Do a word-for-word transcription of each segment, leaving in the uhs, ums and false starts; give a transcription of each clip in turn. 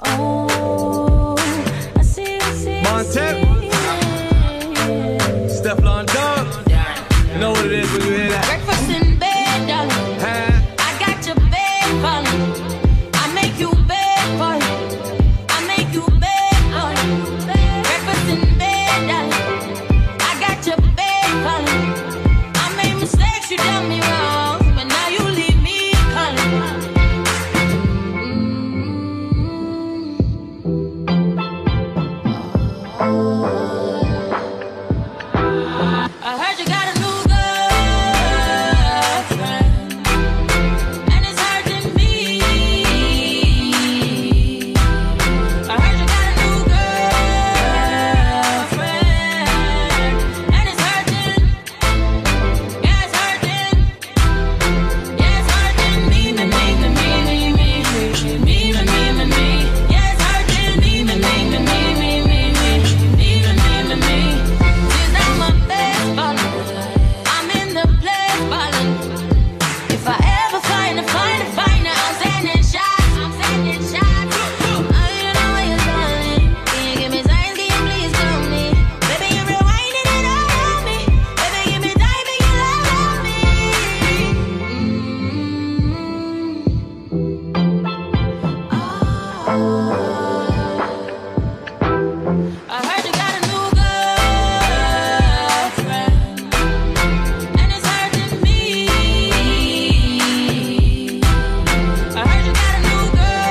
Oh, I see, I see, I see. Stefflon dog. You know what it is when you hear that. Breakfast in bed, darling. Huh? I got your bed falling. I make you bed for you. I make you bed for you. Breakfast in bed, darling. I got your bed falling. I made mistakes, you done me wrong, but now you leave me calling. I heard you got a new girlfriend, and it's hurting me. I heard you got a new girlfriend, and it's hurting. Yeah, it's hurting. Yeah, it's hurting me, me, me, me, me, me, me, me, me, me, me, me. Yeah, it's hurting me, me, me, me, me, me, me, me, me, me, me, me. She's not my best ballin'. I'm in the place ballin'. If I ever find her, find her, find her, I'm sending shots. I'm sending shots. Oh, you know what you're doing. Can you give me signs? Can you please tell me? Baby, you're rewinding it all on me. Baby, give me time and you love on me. Mm-hmm. Oh. I heard you got a new girlfriend, and it's hurting me. I heard you got a new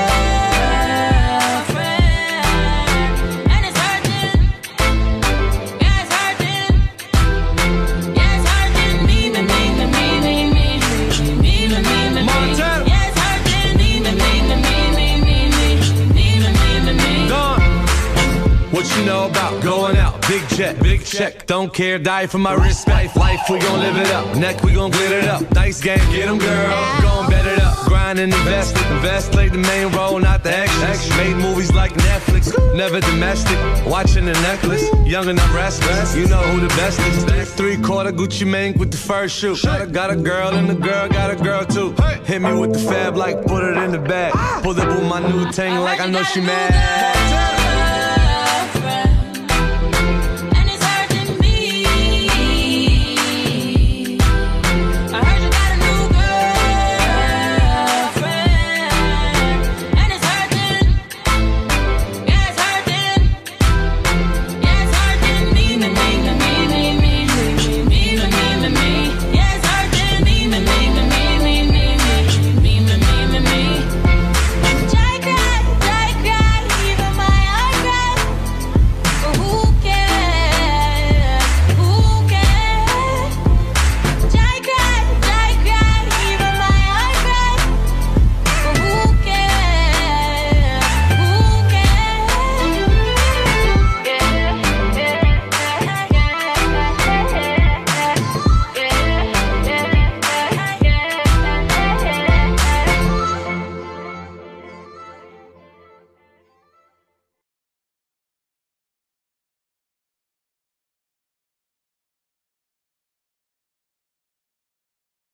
girlfriend, and it's hurting. Yeah, it's hurting. Yeah, it's hurting me, me, me, me, me, me, me, me, me, me, me. Montana. Yeah, it's hurting me, me, me, me, me, me, me, me, me, me, me, me. Gone. What you know about going out? Big jet, big check. Don't care, die for my respect. Life, we gon' live it up. Neck, we gon' glitter it up. Dice game, get 'em, girl. Gon' bet it up. Grind and invest it. Invest, play the main role, not the extras. Made movies like Netflix. Never domestic. Watching the necklace. Young and I'm restless. You know who the best is. Three quarter Gucci Mane with the first shoe. Got a, got a girl and the girl got a girl too. Hit me with the fab like put it in the bag. Pull up with my new ting like I know she mad.